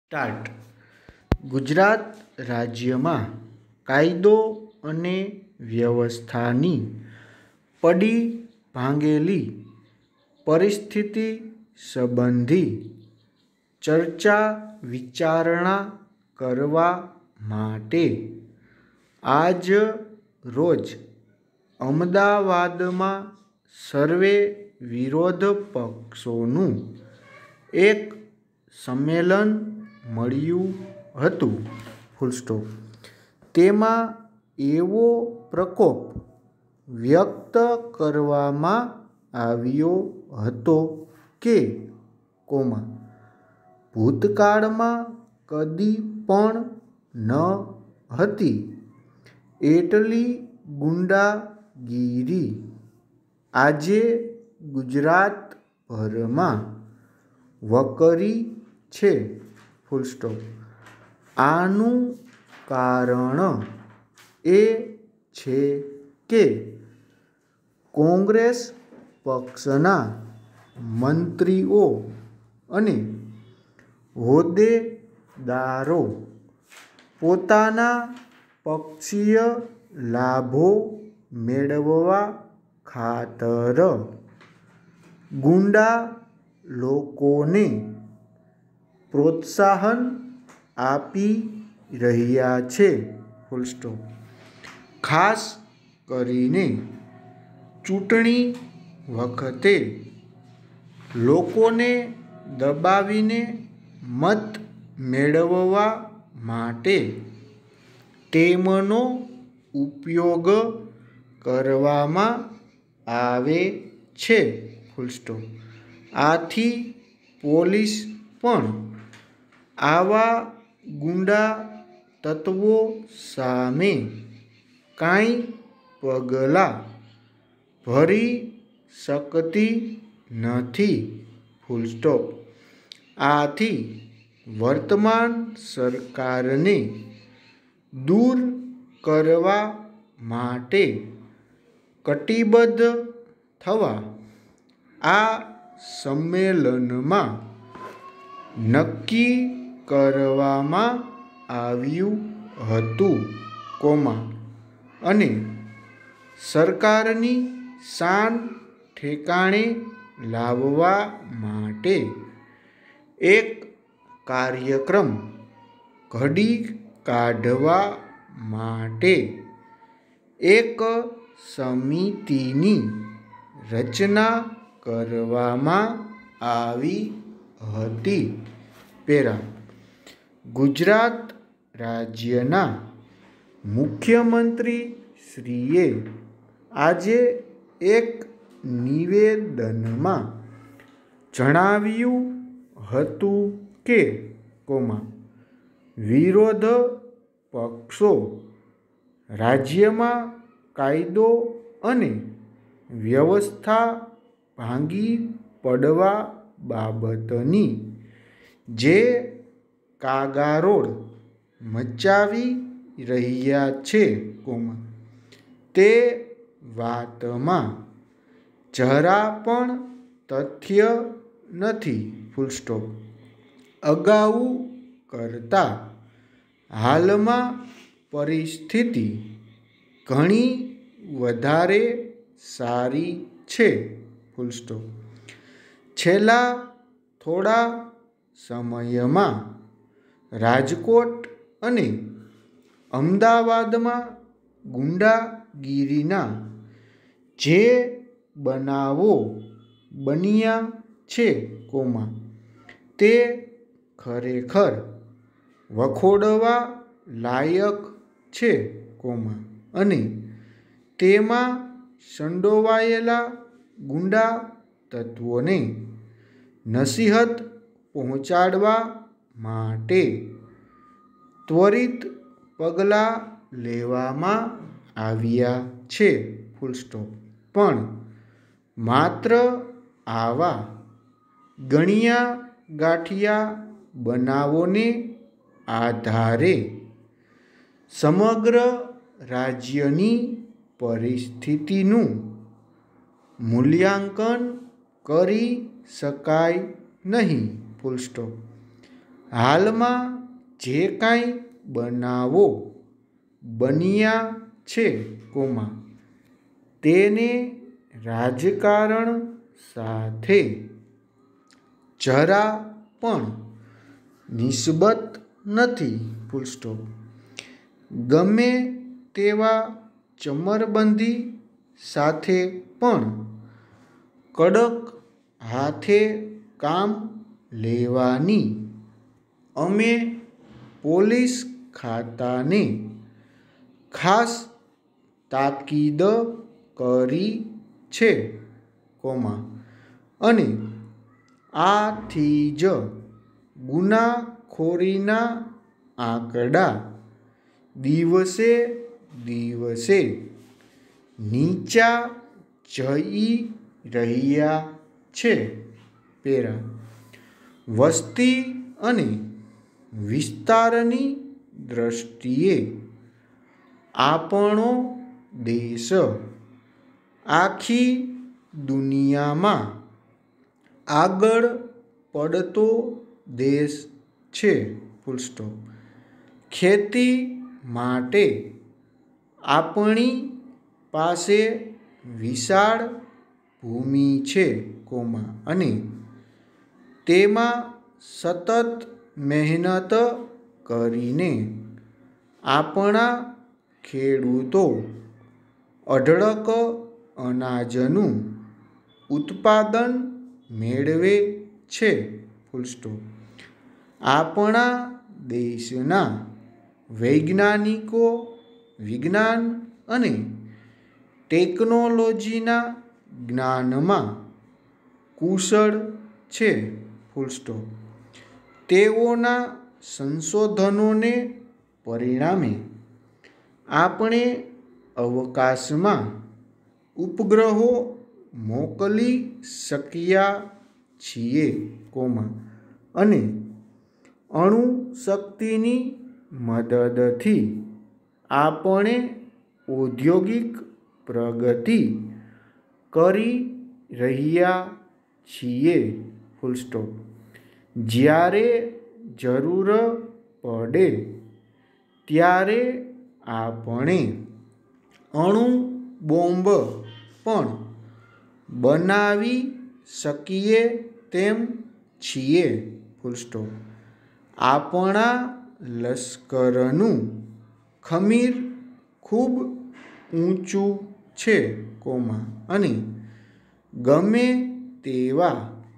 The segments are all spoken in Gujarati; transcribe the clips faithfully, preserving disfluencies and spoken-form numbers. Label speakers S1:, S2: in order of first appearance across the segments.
S1: સ્ટાર્ટ. ગુજરાત રાજ્યમાં કાયદો અને વ્યવસ્થાની પડી ભાંગેલી પરિસ્થિતિ સંબંધી ચર્ચા વિચારણા કરવા માટે આજ રોજ અમદાવાદમાં સર્વે વિરોધ પક્ષોનું એક સંમેલન મળ્યું હતું. Full stop. તેમાં એવો પ્રકોપ વ્યક્ત કરવામાં આવ્યો હતો કે કોમા ભૂતકાળમાં કદી પણ ન હતી એટલી ગુંડાગીરી આજે ગુજરાતભરમાં વકરી છે. Full stop. આનું કારણ એ છે કે કોંગ્રેસ પક્ષના મંત્રીઓ અને હોદ્દેદારો પોતાના પક્ષીય લાભો મેળવવા ખાતર ગુંડા લોકોને પ્રોત્સાહન આપી રહ્યા છે. Full stop. ખાસ કરીને ચૂંટણી વખતે લોકોને દબાવીને મત મેળવવા માટે તેમનો ઉપયોગ કરવામાં આવે છે. Full stop. આથી પોલીસ પણ આવા ગુંડા તત્વો સામે કાંઈ પગલાં ભરી શકતી નથી. Full stop. આથી વર્તમાન સરકારને દૂર કરવા માટે કટિબદ્ધ થવા આ સંમેલનમાં નક્કી કરવામાં આવ્યું હતું. કોમા અને સરકારની શાન ઠેકાણે લાવવા માટે એક કાર્યક્રમ ઘડી કાઢવા માટે એક સમિતિની રચના કરવામાં આવી હતી. પેરા. ગુજરાત રાજ્યના મુખ્યમંત્રી શ્રીએ આજે એક નિવેદનમાં જણાવ્યું હતું કે કોમા વિરોધ પક્ષો રાજ્યમાં કાયદો અને વ્યવસ્થા ભાંગી પડવા બાબતની જે કાગારોળ મચાવી રહ્યા છે કોમા તે વાતમાં જરા પણ તથ્ય નથી. Full stop. અગાઉ કરતાં હાલમાં પરિસ્થિતિ ઘણી વધારે સારી છે. Full stop. છેલ્લા થોડા સમયમાં રાજકોટ અને અમદાવાદમાં ગુંડાગીરીના જે બનાવો બન્યા છે કોમા તે ખરેખર વખોડવા લાયક છે કોમા અને તેમાં સંડોવાયેલા ગુંડા તત્વોને નસીહત પહોંચાડવા માટે ત્વરિત પગલાં લેવામાં આવ્યા છે. Full stop. પણ માત્ર આવા ગણ્યા ગાંઠિયા બનાવોને આધારે સમગ્ર રાજ્યની પરિસ્થિતિનું મૂલ્યાંકન કરી શકાય નહીં. Full stop. હાલમાં જે કાંઈ બનાવો બન્યા છે કોમા તેને રાજકારણ સાથે જરા પણ નિસ્બત નથી. Full stop. ગમે તેવા ચમરબંધી સાથે પણ કડક હાથે કામ લેવાની અમે પોલીસ ખાતાને ખાસ તાકીદ કરી છે કોમા અને આથી જ ગુનાખોરીના આંકડા દિવસે દિવસે નીચા જઈ રહ્યા છે. પેરા. વસ્તી અને વિસ્તારની દ્રષ્ટિએ આપણો દેશ આખી દુનિયામાં આગળ પડતો દેશ છે. Full stop. ખેતી માટે આપણી પાસે વિશાળ ભૂમિ છે કોમા અને તેમાં સતત મહેનત કરીને આપણા ખેડૂતો અઢળક અનાજનું ઉત્પાદન મેળવે છે. Full stop. આપણા દેશના વૈજ્ઞાનિકો વિજ્ઞાન અને ટેકનોલોજીના જ્ઞાનમાં કુશળ છે. Full stop. તેઓના સંશોધનોને પરિણામે આપણે અવકાશમાં ઉપગ્રહો મોકલી શક્યા છીએ કોમા અને અણુશક્તિની મદદથી આપણે ઔદ્યોગિક પ્રગતિ કરી રહ્યા છીએ. Full stop. જ્યારે જરૂર પડે ત્યારે આપણે અણુ બોમ્બ પણ બનાવી શકીએ તેમ છીએ. Full stop. આપણા લશ્કરનું ખમીર ખૂબ ઊંચું છે કોમા અને ગમે તેવા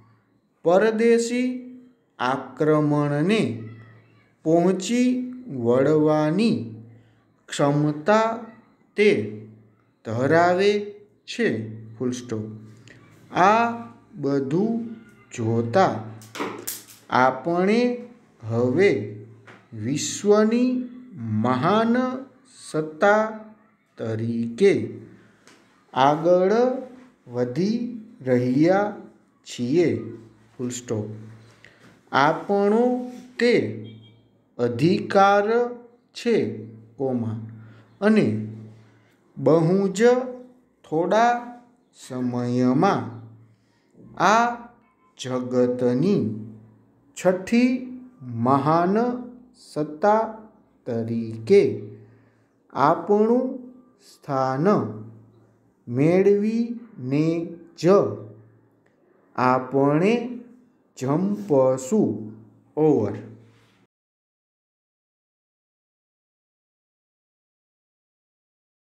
S1: પરદેશી આક્રમણને પહોંચી વળવાની ક્ષમતા તે ધરાવે છે. Full stop. આ બધું જોતા આપણે હવે વિશ્વની મહાન સત્તા તરીકે આગળ વધી રહ્યા છીએ. Full stop. આપણો તે અધિકાર છે કોમા અને બહુ જ થોડા સમયમાં આ જગતની છઠ્ઠી મહાન સત્તા તરીકે આપણું સ્થાન મેળવીને જ આપણે જંપશું. ઓવર.